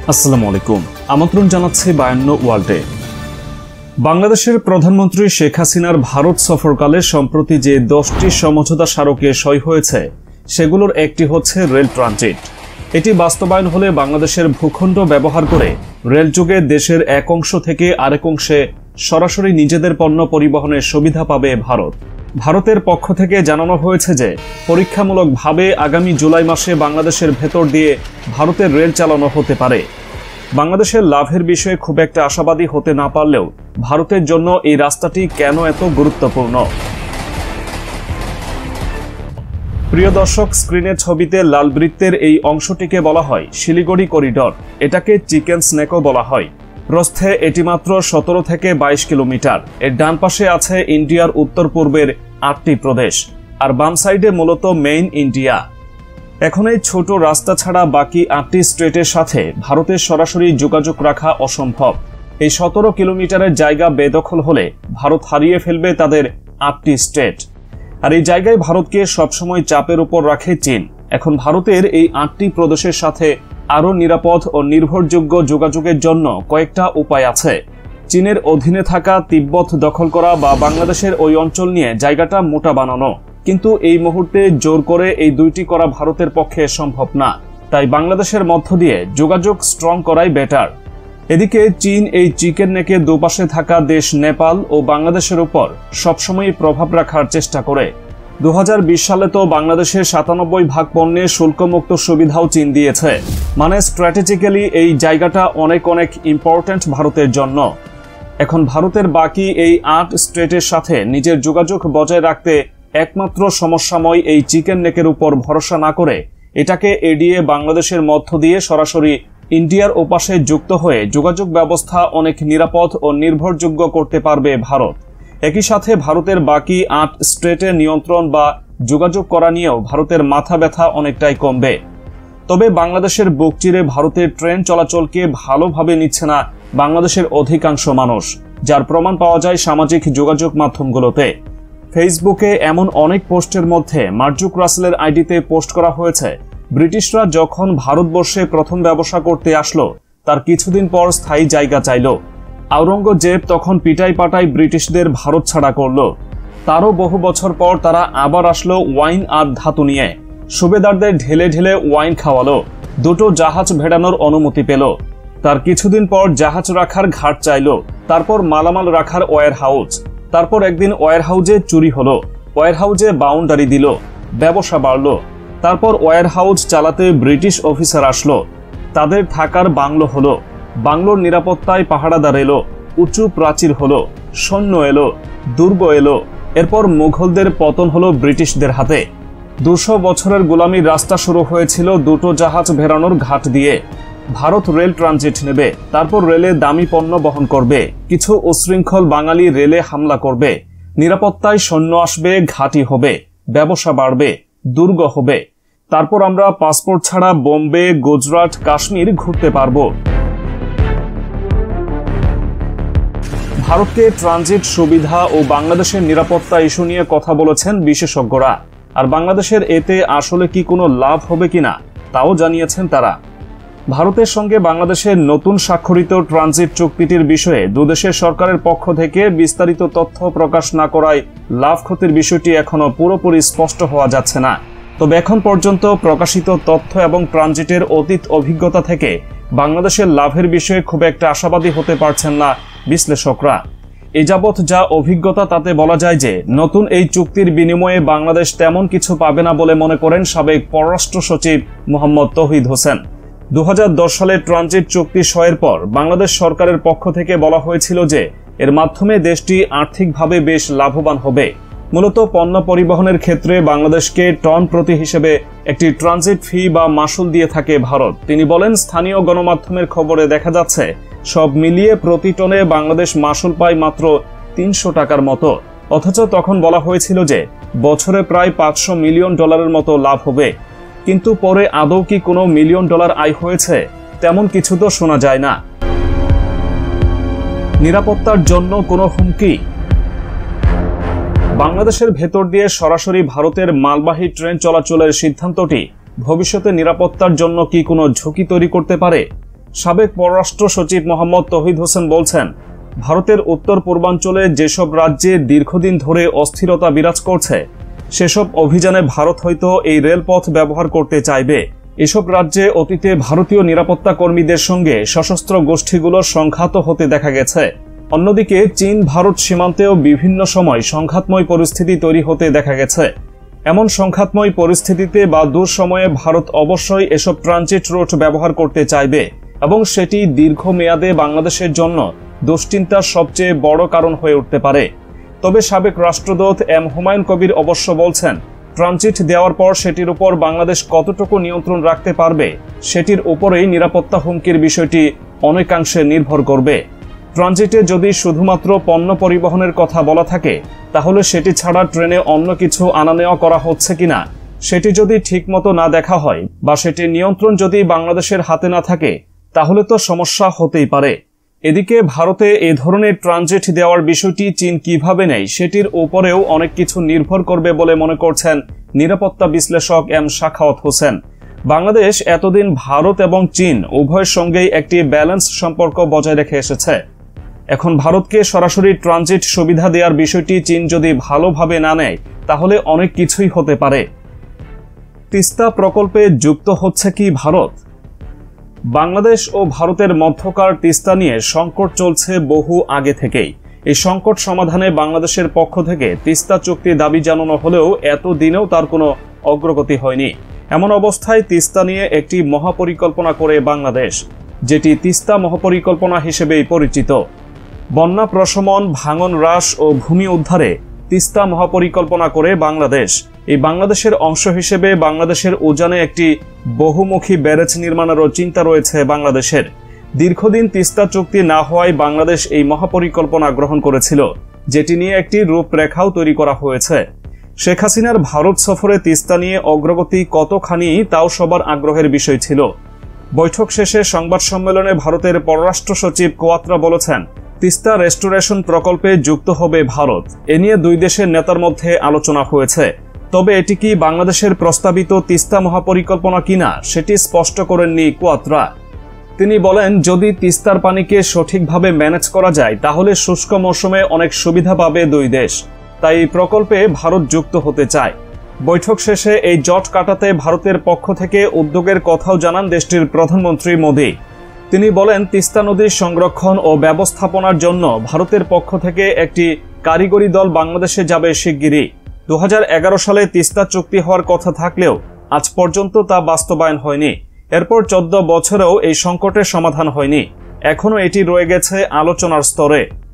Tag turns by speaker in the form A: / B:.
A: আসসালামু আলাইকুম। আমন্ত্রণ জানাচ্ছি 52 ওয়ার্ল্ডে। বাংলাদেশের প্রধানমন্ত্রী শেখ হাসিনার ভারত সফরকালে সম্প্রতি যে 10টি সমঝোতা স্মারকে সই হয়েছে সেগুলোর একটি হচ্ছে রেল ট্রানজিট। এটি বাস্তবায়ন হলে বাংলাদেশের ভূখণ্ড ব্যবহার করে রেলযোগে দেশের এক অংশ থেকে আরেক অংশে সরাসরি নিজেদের পণ্য পরিবহনের সুবিধা পাবে ভারত। ভারতের পক্ষ থেকে জানানো হয়েছে যে পরীক্ষামূলকভাবে আগামী জুলাই মাসে বাংলাদেশের ভেতর দিয়ে ভারতের রেল চালানো হতে পারে। বাংলাদেশের লাভের বিষয়ে খুব একটা আশাবাদী হতে না পারলেও ভারতের জন্য এই রাস্তাটি কেন এত গুরুত্বপূর্ণ? প্রিয় দর্শক, স্ক্রিনের ছবিতে লাল বৃত্তের এই অংশটিকে বলা হয় শিলিগুড়ি করিডর। এটাকে চিকেন স্নেকও বলা হয়। প্রস্থে এটি মাত্র 17 থেকে 22 কিলোমিটার। এর ডান পাশে আছে ইন্ডিয়ার উত্তর পূর্বের 8টি প্রদেশ, আর বাম সাইডে মূলত মেইন ইন্ডিয়া। এখন এই ছোট রাস্তা ছাড়া বাকি 8টি স্টেটের সাথে ভারতের সরাসরি যোগাযোগ রাখা অসম্ভব। এই 17 কিলোমিটারের জায়গা বেদখল হলে ভারত হারিয়ে ফেলবে তাদের 8টি স্টেট, আর এই জায়গায় ভারতকে সবসময় চাপের উপর রাখে চীন। এখন ভারতের এই 8টি প্রদেশের সাথে আরও নিরাপদ ও নির্ভরযোগ্য যোগাযোগের জন্য কয়েকটা উপায় আছে। চীনের অধীনে থাকা তিব্বত দখল করা বা বাংলাদেশের ওই অঞ্চল নিয়ে জায়গাটা মোটা বানানো, কিন্তু এই মুহূর্তে জোর করে এই দুইটি করা ভারতের পক্ষে সম্ভব না। তাই বাংলাদেশের মধ্য দিয়ে যোগাযোগ স্ট্রং করাই বেটার। এদিকে চীন এই চিকেন নেকে দুপাশে থাকা দেশ নেপাল ও বাংলাদেশের উপর সবসময় প্রভাব রাখার চেষ্টা করে। 2020 সালে তো বাংলাদেশের 97% পণ্যে শুল্কমুক্ত সুবিধাও চীন দিয়েছে। মানে স্ট্র্যাটেজিক্যালি এই জায়গাটা অনেক ইম্পর্ট্যান্ট ভারতের জন্য। এখন ভারতের বাকি এই 8 স্টেটের সাথে নিজের যোগাযোগ বজায় রাখতে একমাত্র সমস্যাময় এই চিকেন নেকের উপর ভরসা না করে এটাকে এড়িয়ে বাংলাদেশের মধ্য দিয়ে সরাসরি ইন্ডিয়ার ওপাশে যুক্ত হয়ে যোগাযোগ ব্যবস্থা অনেক নিরাপদ ও নির্ভরযোগ্য করতে পারবে ভারত। একই সাথে ভারতের বাকি 8 স্টেটে নিয়ন্ত্রণ বা যোগাযোগ করা নিয়েও ভারতের মাথা ব্যথা অনেকটাই কমবে। তবে বাংলাদেশের বুক চিরে ভারতের ট্রেন চলাচলকে ভালোভাবে নিচ্ছে না বাংলাদেশের অধিকাংশ মানুষ, যার প্রমাণ পাওয়া যায় সামাজিক যোগাযোগ মাধ্যমগুলোতে। ফেসবুকে এমন অনেক পোস্টের মধ্যে মার্জুক রাসেলের আইডিতে পোস্ট করা হয়েছে, ব্রিটিশরা যখন ভারতবর্ষে প্রথম ব্যবসা করতে আসলো তার কিছুদিন পর স্থায়ী জায়গা চাইল। আওরঙ্গজেব তখন পিটাই পাটাই ব্রিটিশদের ভারত ছাড়া করল। তারও বহু বছর পর তারা আবার আসলো ওয়াইন আর ধাতু নিয়ে। সুবেদারদের ঢেলে ঢেলে ওয়াইন খাওয়ালো, 2টো জাহাজ ভেড়ানোর অনুমতি পেল। তার কিছুদিন পর জাহাজ রাখার ঘাট চাইল, তারপর মালামাল রাখার ওয়্যার হাউস। তারপর একদিন ওয়্যার হাউসে চুরি হলো, ওয়্যার হাউসে বাউন্ডারি দিল, ব্যবসা বাড়ল। তারপর ওয়্যার হাউস চালাতে ব্রিটিশ অফিসার আসলো, তাদের থাকার বাংলো হলো, বাংলোর নিরাপত্তায় পাহারাদার এলো, উঁচু প্রাচীর হলো, সৈন্য এলো, দুর্গ এলো। এরপর মুঘলদের পতন হলো ব্রিটিশদের হাতে। 200 বছরের গোলামির রাস্তা শুরু হয়েছিল 2টো জাহাজ ভেড়ানোর ঘাট দিয়ে। ভারত রেল ট্রানজিট নেবে, তারপর রেলে দামি পণ্য বহন করবে, কিছু উচ্ছৃঙ্খল বাঙালি রেলে হামলা করবে, নিরাপত্তায় সৈন্য আসবে, ঘাঁটি হবে, ব্যবসা বাড়বে, দুর্গ হবে। তারপর আমরা পাসপোর্ট ছাড়া বোম্বে, গুজরাট, কাশ্মীর ঘুরতে পারবো। ভারতকে ট্রানজিট সুবিধা ও বাংলাদেশের নিরাপত্তা ইস্যু নিয়ে কথা বলেছেন বিশেষজ্ঞরা, আর বাংলাদেশের এতে আসলে কি কোনো লাভ হবে কিনা তাও জানিয়েছেন তারা। ভারতের সঙ্গে বাংলাদেশের নতুন স্বাক্ষরিত ট্রানজিট চুক্তিটির বিষয়ে দুদেশের সরকারের পক্ষ থেকে বিস্তারিত তথ্য প্রকাশ না করায় লাভ ক্ষতির বিষয়টি এখনো পুরোপুরি স্পষ্ট হওয়া যাচ্ছে না। তবে এখন পর্যন্ত প্রকাশিত তথ্য এবং ট্রানজিটের অতীত অভিজ্ঞতা থেকে বাংলাদেশের লাভের বিষয়ে খুব একটা আশাবাদী হতে পারছেন না বিশ্লেষকরা। এ যাবৎ যা অভিজ্ঞতা তাতে বলা যায় যে নতুন এই চুক্তির বিনিময়ে বাংলাদেশ তেমন কিছু পাবে না বলে মনে করেন সাবেক পররাষ্ট্র সচিব মোহাম্মদ তৌহিদ হোসেন। 2010 সালে ট্রানজিট চুক্তি সইয়ের পর বাংলাদেশ সরকারের পক্ষ থেকে বলা হয়েছিল যে এর মাধ্যমে দেশটি আর্থিকভাবে বেশ লাভবান হবে। মূলত পণ্য পরিবহনের ক্ষেত্রে বাংলাদেশকে টন প্রতি হিসেবে একটি ট্রানজিট ফি বা মাসুল দিয়ে থাকে ভারত। তিনি বলেন, স্থানীয় গণমাধ্যমের খবরে দেখা যাচ্ছে সব মিলিয়ে প্রতি টনে বাংলাদেশ মাসুল পায় মাত্র 300 টাকার মতো। অথচ তখন বলা হয়েছিল যে বছরে প্রায় $500 মিলিয়ন মতো লাভ হবে। কিন্তু পরে আদৌ কি কোনো $1 মিলিয়ন আয় হয়েছে? তেমন কিছু তো শোনা যায় না। নিরাপত্তার জন্য কোনো হুমকি? বাংলাদেশের ভেতর দিয়ে সরাসরি ভারতের মালবাহী ট্রেন চলাচলের সিদ্ধান্তটি ভবিষ্যতে নিরাপত্তার জন্য কি কোনো ঝুঁকি তৈরি করতে পারে? সাবেক পররাষ্ট্র সচিব মোহাম্মদ তৌহিদ হোসেন বলছেন, ভারতের উত্তর পূর্বাঞ্চলে যেসব রাজ্যে দীর্ঘদিন ধরে অস্থিরতা বিরাজ করছে সেসব অভিযানে ভারত হয়তো এই রেলপথ ব্যবহার করতে চাইবে। এসব রাজ্যে অতীতে ভারতীয় নিরাপত্তা কর্মীদের সঙ্গে সশস্ত্র গোষ্ঠীগুলোর সংঘাত হতে দেখা গেছে। অন্যদিকে চীন ভারত সীমান্তেও বিভিন্ন সময় সংঘাতময় পরিস্থিতি তৈরি হতে দেখা গেছে। এমন সংঘাতময় পরিস্থিতিতে বা দুঃসময়ে ভারত অবশ্যই এসব ট্রানজিট রুট ব্যবহার করতে চাইবে এবং সেটি দীর্ঘমেয়াদে বাংলাদেশের জন্য দুশ্চিন্তার সবচেয়ে বড় কারণ হয়ে উঠতে পারে। তবে সাবেক রাষ্ট্রদূত এম হুমায়ুন কবির অবশ্য বলছেন, ট্রানজিট দেওয়ার পর সেটির উপর বাংলাদেশ কতটুকু নিয়ন্ত্রণ রাখতে পারবে সেটির উপরেই নিরাপত্তা হুমকির বিষয়টি অনেকাংশে নির্ভর করবে। ট্রানজিটে যদি শুধুমাত্র পণ্য পরিবহনের কথা বলা থাকে তাহলে সেটি ছাড়া ট্রেনে অন্য কিছু আনা নেওয়া করা হচ্ছে কিনা সেটি যদি ঠিকমতো না দেখা হয় বা সেটির নিয়ন্ত্রণ যদি বাংলাদেশের হাতে না থাকে তাহলে তো সমস্যা হতেই পারে। এদিকে ভারতে এ ধরনের ট্রানজিট দেওয়ার বিষয়টি চীন কিভাবে নেয় সেটির উপরেও অনেক কিছু নির্ভর করবে বলে মনে করছেন নিরাপত্তা বিশ্লেষক এম সাখাওয়াত হোসেন। বাংলাদেশ এতদিন ভারত এবং চীন উভয়ের সঙ্গেই একটি ব্যালেন্স সম্পর্ক বজায় রেখে এসেছে। এখন ভারতকে সরাসরি ট্রানজিট সুবিধা দেওয়ার বিষয়টি চীন যদি ভালোভাবে না নেয় তাহলে অনেক কিছুই হতে পারে। তিস্তা প্রকল্পে যুক্ত হচ্ছে কি ভারত? বাংলাদেশ ও ভারতের মধ্যকার তিস্তা নিয়ে সংকট চলছে বহু আগে থেকেই। এই সংকট সমাধানে বাংলাদেশের পক্ষ থেকে তিস্তা চুক্তি দাবি জানানো হলেও এতদিনেও তার কোনো অগ্রগতি হয়নি। এমন অবস্থায় তিস্তা নিয়ে একটি মহাপরিকল্পনা করে বাংলাদেশ, যেটি তিস্তা মহাপরিকল্পনা হিসেবেই পরিচিত। বন্যা প্রশমন, ভাঙন হ্রাস ও ভূমি উদ্ধারে তিস্তা মহাপরিকল্পনা করে বাংলাদেশ। এই বাংলাদেশের অংশ হিসেবে বাংলাদেশের উজানে একটি বহুমুখী ব্যারেজ নির্মাণেরও চিন্তা রয়েছে বাংলাদেশের। দীর্ঘদিন তিস্তা চুক্তি না হওয়ায় বাংলাদেশ এই মহাপরিকল্পনা গ্রহণ করেছিল, যেটি নিয়ে একটি রূপরেখাও তৈরি করা হয়েছে। শেখ হাসিনার ভারত সফরে তিস্তা নিয়ে অগ্রগতি কতখানি তাও সবার আগ্রহের বিষয় ছিল। বৈঠক শেষে সংবাদ সম্মেলনে ভারতের পররাষ্ট্র সচিব কোয়াত্রা বলেছেন, তিস্তা রেস্টোরেশন প্রকল্পে যুক্ত হবে ভারত। এ নিয়ে দুই দেশের নেতার মধ্যে আলোচনা হয়েছে। তবে এটি কি বাংলাদেশের প্রস্তাবিত তিস্তা মহাপরিকল্পনা কিনা সেটি স্পষ্ট করেননি কোয়াত্রা। তিনি বলেন, যদি তিস্তার পানিকে সঠিকভাবে ম্যানেজ করা যায় তাহলে শুষ্ক মৌসুমে অনেক সুবিধা পাবে দুই দেশ। তাই এই প্রকল্পে ভারত যুক্ত হতে চায়। বৈঠক শেষে এই জট কাটাতে ভারতের পক্ষ থেকে উদ্যোগের কথাও জানান দেশটির প্রধানমন্ত্রী মোদি। তিনি বলেন, তিস্তা নদীর সংরক্ষণ ও ব্যবস্থাপনার জন্য ভারতের পক্ষ থেকে একটি কারিগরি দল বাংলাদেশে যাবে শিগগিরই। 2011 সালে তিস্তা চুক্তি হওয়ার কথা থাকলেও আজ পর্যন্ত তা বাস্তবায়ন হয়নি। এরপর 14 বছরেও এই সংকটের সমাধান হয়নি। এখনো এটি রয়ে গেছে আলোচনার স্তরে।